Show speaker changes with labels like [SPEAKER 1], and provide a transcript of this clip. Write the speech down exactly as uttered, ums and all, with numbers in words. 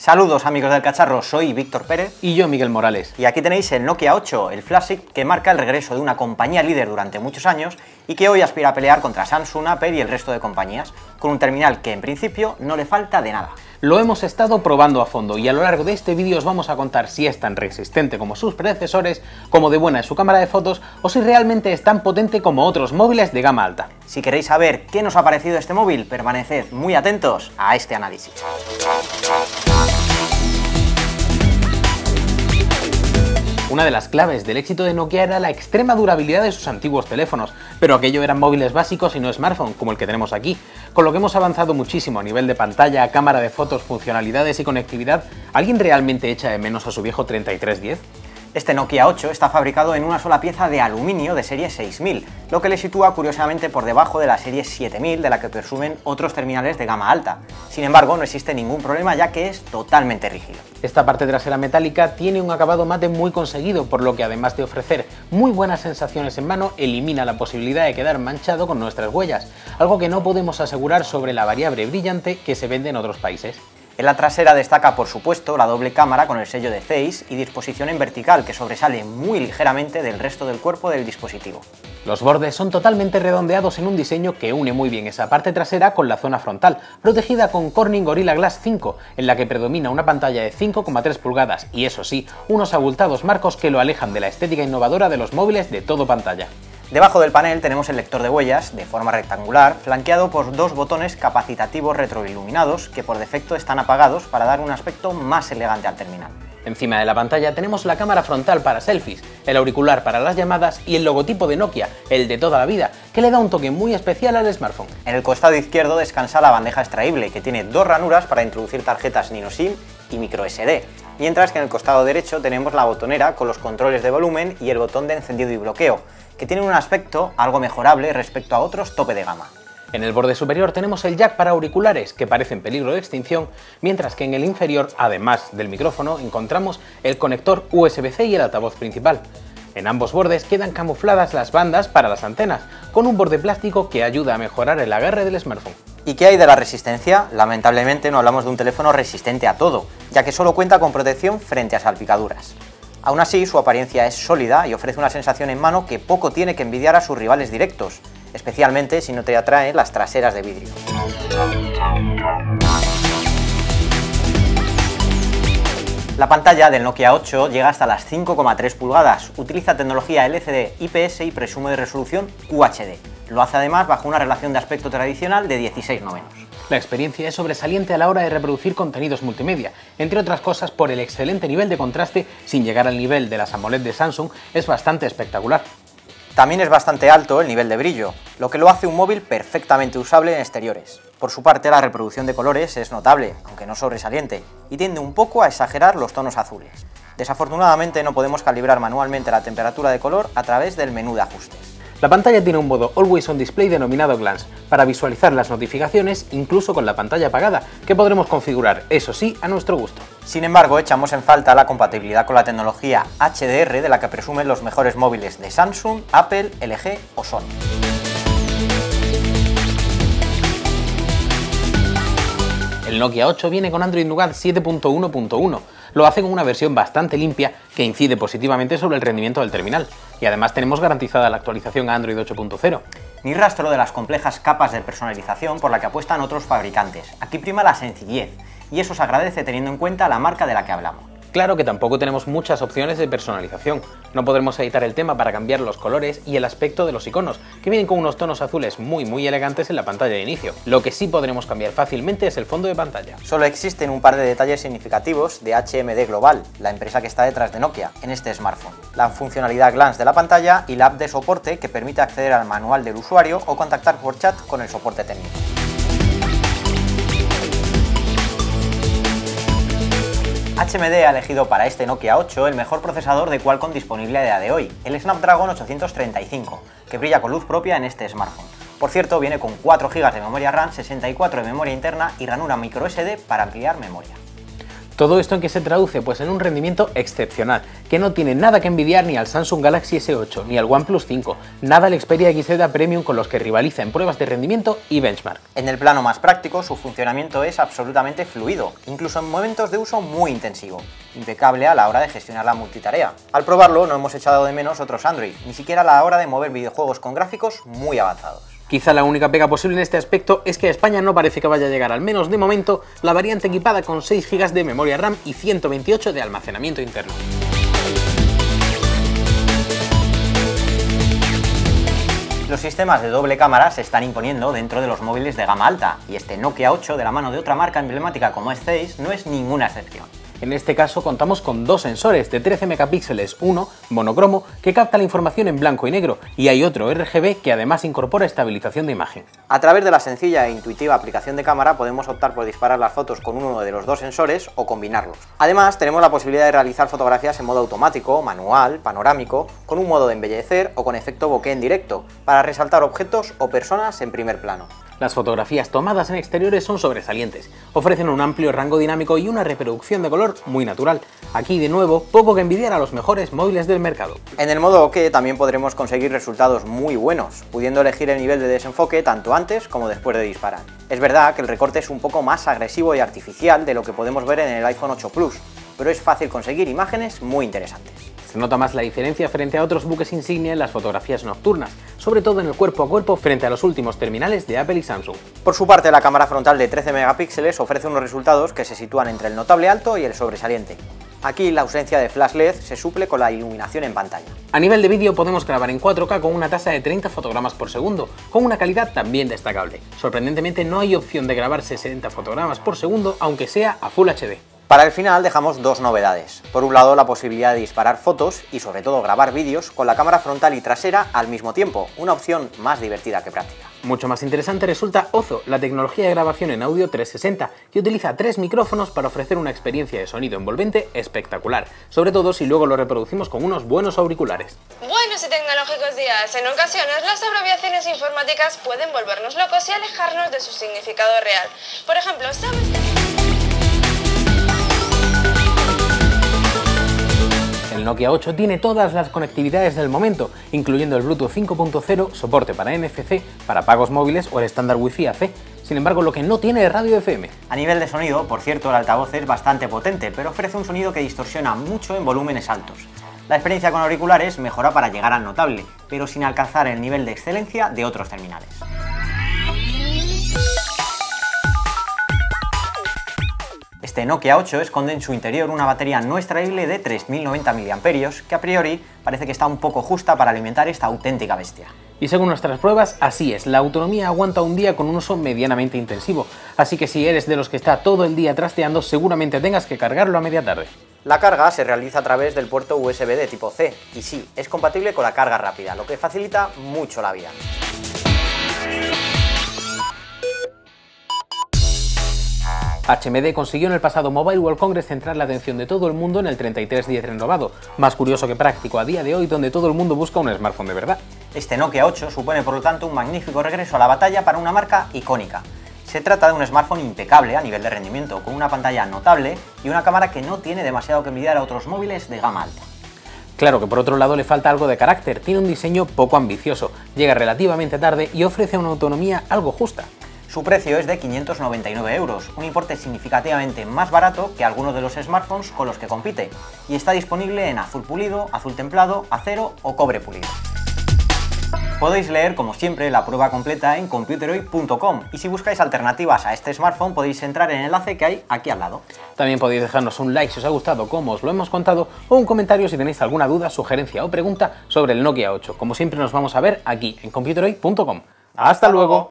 [SPEAKER 1] Saludos amigos del cacharro, soy Víctor Pérez
[SPEAKER 2] y yo Miguel Morales.
[SPEAKER 1] Y aquí tenéis el Nokia ocho, el flagship que marca el regreso de una compañía líder durante muchos años y que hoy aspira a pelear contra Samsung, Apple y el resto de compañías, con un terminal que en principio no le falta de nada.
[SPEAKER 2] Lo hemos estado probando a fondo y a lo largo de este vídeo os vamos a contar si es tan resistente como sus predecesores, como de buena es su cámara de fotos o si realmente es tan potente como otros móviles de gama alta.
[SPEAKER 1] Si queréis saber qué nos ha parecido este móvil, permaneced muy atentos a este análisis.
[SPEAKER 2] Una de las claves del éxito de Nokia era la extrema durabilidad de sus antiguos teléfonos, pero aquello eran móviles básicos y no smartphone, como el que tenemos aquí, con lo que hemos avanzado muchísimo a nivel de pantalla, cámara de fotos, funcionalidades y conectividad. ¿Alguien realmente echa de menos a su viejo treinta y tres diez?
[SPEAKER 1] Este Nokia ocho está fabricado en una sola pieza de aluminio de serie seis mil, lo que le sitúa curiosamente por debajo de la serie siete mil de la que presumen otros terminales de gama alta. Sin embargo, no existe ningún problema ya que es totalmente rígido.
[SPEAKER 2] Esta parte trasera metálica tiene un acabado mate muy conseguido, por lo que además de ofrecer muy buenas sensaciones en mano, elimina la posibilidad de quedar manchado con nuestras huellas, algo que no podemos asegurar sobre la variable brillante que se vende en otros países.
[SPEAKER 1] En la trasera destaca por supuesto la doble cámara con el sello de Zeiss y disposición en vertical que sobresale muy ligeramente del resto del cuerpo del dispositivo.
[SPEAKER 2] Los bordes son totalmente redondeados en un diseño que une muy bien esa parte trasera con la zona frontal, protegida con Corning Gorilla Glass cinco, en la que predomina una pantalla de cinco coma tres pulgadas y eso sí, unos abultados marcos que lo alejan de la estética innovadora de los móviles de todo pantalla.
[SPEAKER 1] Debajo del panel tenemos el lector de huellas, de forma rectangular, flanqueado por dos botones capacitativos retroiluminados que por defecto están apagados para dar un aspecto más elegante al terminal.
[SPEAKER 2] Encima de la pantalla tenemos la cámara frontal para selfies, el auricular para las llamadas y el logotipo de Nokia, el de toda la vida, que le da un toque muy especial al smartphone.
[SPEAKER 1] En el costado izquierdo descansa la bandeja extraíble, que tiene dos ranuras para introducir tarjetas Nino SIM y micro ese de, mientras que en el costado derecho tenemos la botonera con los controles de volumen y el botón de encendido y bloqueo, que tienen un aspecto algo mejorable respecto a otros tope de gama.
[SPEAKER 2] En el borde superior tenemos el jack para auriculares, que parece en peligro de extinción, mientras que en el inferior, además del micrófono, encontramos el conector U S B C y el altavoz principal. En ambos bordes quedan camufladas las bandas para las antenas, con un borde plástico que ayuda a mejorar el agarre del smartphone.
[SPEAKER 1] ¿Y qué hay de la resistencia? Lamentablemente no hablamos de un teléfono resistente a todo, ya que solo cuenta con protección frente a salpicaduras. Aún así, su apariencia es sólida y ofrece una sensación en mano que poco tiene que envidiar a sus rivales directos, especialmente si no te atraen las traseras de vidrio. La pantalla del Nokia ocho llega hasta las cinco coma tres pulgadas, utiliza tecnología L C D I P S y presume de resolución Q H D. Lo hace además bajo una relación de aspecto tradicional de dieciséis novenos.
[SPEAKER 2] La experiencia es sobresaliente a la hora de reproducir contenidos multimedia, entre otras cosas por el excelente nivel de contraste, sin llegar al nivel de las AMOLED de Samsung, es bastante espectacular.
[SPEAKER 1] También es bastante alto el nivel de brillo, lo que lo hace un móvil perfectamente usable en exteriores. Por su parte, la reproducción de colores es notable, aunque no sobresaliente, y tiende un poco a exagerar los tonos azules. Desafortunadamente no podemos calibrar manualmente la temperatura de color a través del menú de ajustes.
[SPEAKER 2] La pantalla tiene un modo Always On Display denominado Glance, para visualizar las notificaciones incluso con la pantalla apagada, que podremos configurar, eso sí, a nuestro gusto.
[SPEAKER 1] Sin embargo, echamos en falta la compatibilidad con la tecnología H D R de la que presumen los mejores móviles de Samsung, Apple, L G o Sony.
[SPEAKER 2] El Nokia ocho viene con Android Nougat siete punto uno punto uno, lo hace con una versión bastante limpia que incide positivamente sobre el rendimiento del terminal, y además tenemos garantizada la actualización a Android ocho punto cero.
[SPEAKER 1] Ni rastro de las complejas capas de personalización por la que apuestan otros fabricantes. Aquí prima la sencillez, y eso se agradece teniendo en cuenta la marca de la que hablamos.
[SPEAKER 2] Claro que tampoco tenemos muchas opciones de personalización, no podremos editar el tema para cambiar los colores y el aspecto de los iconos, que vienen con unos tonos azules muy muy elegantes en la pantalla de inicio. Lo que sí podremos cambiar fácilmente es el fondo de pantalla.
[SPEAKER 1] Solo existen un par de detalles significativos de H M D Global, la empresa que está detrás de Nokia, en este smartphone. La funcionalidad Glance de la pantalla y la app de soporte que permite acceder al manual del usuario o contactar por chat con el soporte técnico. H M D ha elegido para este Nokia ocho el mejor procesador de Qualcomm disponible a día de hoy, el Snapdragon ochocientos treinta y cinco, que brilla con luz propia en este smartphone. Por cierto, viene con cuatro gigas de memoria RAM, sesenta y cuatro de memoria interna y ranura micro ese de para ampliar memoria.
[SPEAKER 2] ¿Todo esto en qué se traduce? Pues en un rendimiento excepcional, que no tiene nada que envidiar ni al Samsung Galaxy ese ocho, ni al OnePlus cinco, nada al Xperia X Z Premium con los que rivaliza en pruebas de rendimiento y benchmark.
[SPEAKER 1] En el plano más práctico, su funcionamiento es absolutamente fluido, incluso en momentos de uso muy intensivo, impecable a la hora de gestionar la multitarea. Al probarlo no hemos echado de menos otros Android, ni siquiera a la hora de mover videojuegos con gráficos muy avanzados.
[SPEAKER 2] Quizá la única pega posible en este aspecto es que a España no parece que vaya a llegar, al menos de momento, la variante equipada con seis gigas de memoria RAM y ciento veintiocho de almacenamiento interno.
[SPEAKER 1] Los sistemas de doble cámara se están imponiendo dentro de los móviles de gama alta, y este Nokia ocho de la mano de otra marca emblemática como es Zeiss no es ninguna excepción.
[SPEAKER 2] En este caso contamos con dos sensores de trece megapíxeles, uno monocromo que capta la información en blanco y negro, y hay otro R G B que además incorpora estabilización de imagen.
[SPEAKER 1] A través de la sencilla e intuitiva aplicación de cámara podemos optar por disparar las fotos con uno de los dos sensores o combinarlos. Además tenemos la posibilidad de realizar fotografías en modo automático, manual, panorámico, con un modo de embellecer o con efecto bokeh en directo, para resaltar objetos o personas en primer plano.
[SPEAKER 2] Las fotografías tomadas en exteriores son sobresalientes, ofrecen un amplio rango dinámico y una reproducción de color muy natural. Aquí, de nuevo, poco que envidiar a los mejores móviles del mercado.
[SPEAKER 1] En el modo bokeh también podremos conseguir resultados muy buenos, pudiendo elegir el nivel de desenfoque tanto antes como después de disparar. Es verdad que el recorte es un poco más agresivo y artificial de lo que podemos ver en el iPhone ocho Plus, pero es fácil conseguir imágenes muy interesantes.
[SPEAKER 2] Se nota más la diferencia frente a otros buques insignia en las fotografías nocturnas, sobre todo en el cuerpo a cuerpo frente a los últimos terminales de Apple y Samsung.
[SPEAKER 1] Por su parte, la cámara frontal de trece megapíxeles ofrece unos resultados que se sitúan entre el notable alto y el sobresaliente. Aquí la ausencia de flash L E D se suple con la iluminación en pantalla.
[SPEAKER 2] A nivel de vídeo podemos grabar en cuatro K con una tasa de treinta fotogramas por segundo, con una calidad también destacable. Sorprendentemente no hay opción de grabar sesenta fotogramas por segundo, aunque sea a Full H D.
[SPEAKER 1] Para el final dejamos dos novedades. Por un lado, la posibilidad de disparar fotos y sobre todo grabar vídeos con la cámara frontal y trasera al mismo tiempo, una opción más divertida que práctica.
[SPEAKER 2] Mucho más interesante resulta Ozo, la tecnología de grabación en audio trescientos sesenta, que utiliza tres micrófonos para ofrecer una experiencia de sonido envolvente espectacular, sobre todo si luego lo reproducimos con unos buenos auriculares.
[SPEAKER 3] Buenos y tecnológicos días. En ocasiones las abreviaciones informáticas pueden volvernos locos y alejarnos de su significado real. Por ejemplo, ¿sabes que...
[SPEAKER 2] El Nokia ocho tiene todas las conectividades del momento, incluyendo el Bluetooth cinco punto cero, soporte para N F C, para pagos móviles o el estándar Wi-Fi A C. Sin embargo, lo que no tiene es radio F M.
[SPEAKER 1] A nivel de sonido, por cierto, el altavoz es bastante potente, pero ofrece un sonido que distorsiona mucho en volúmenes altos. La experiencia con auriculares mejora para llegar al notable, pero sin alcanzar el nivel de excelencia de otros terminales. Este Nokia ocho esconde en su interior una batería no extraíble de tres mil noventa miliamperios que a priori parece que está un poco justa para alimentar esta auténtica bestia.
[SPEAKER 2] Y según nuestras pruebas, así es, la autonomía aguanta un día con un uso medianamente intensivo, así que si eres de los que está todo el día trasteando, seguramente tengas que cargarlo a media tarde.
[SPEAKER 1] La carga se realiza a través del puerto U S B de tipo C, y sí, es compatible con la carga rápida, lo que facilita mucho la vida.
[SPEAKER 2] H M D consiguió en el pasado Mobile World Congress centrar la atención de todo el mundo en el treinta y tres diez renovado, más curioso que práctico a día de hoy, donde todo el mundo busca un smartphone de verdad.
[SPEAKER 1] Este Nokia ocho supone por lo tanto un magnífico regreso a la batalla para una marca icónica. Se trata de un smartphone impecable a nivel de rendimiento, con una pantalla notable y una cámara que no tiene demasiado que envidiar a otros móviles de gama alta.
[SPEAKER 2] Claro que por otro lado le falta algo de carácter, tiene un diseño poco ambicioso, llega relativamente tarde y ofrece una autonomía algo justa.
[SPEAKER 1] Su precio es de quinientos noventa y nueve euros, un importe significativamente más barato que algunos de los smartphones con los que compite, y está disponible en azul pulido, azul templado, acero o cobre pulido. Podéis leer, como siempre, la prueba completa en computeroid punto com, y si buscáis alternativas a este smartphone podéis entrar en el enlace que hay aquí al lado.
[SPEAKER 2] También podéis dejarnos un like si os ha gustado como os lo hemos contado, o un comentario si tenéis alguna duda, sugerencia o pregunta sobre el Nokia ocho. Como siempre nos vamos a ver aquí en computeroid punto com. ¡Hasta luego!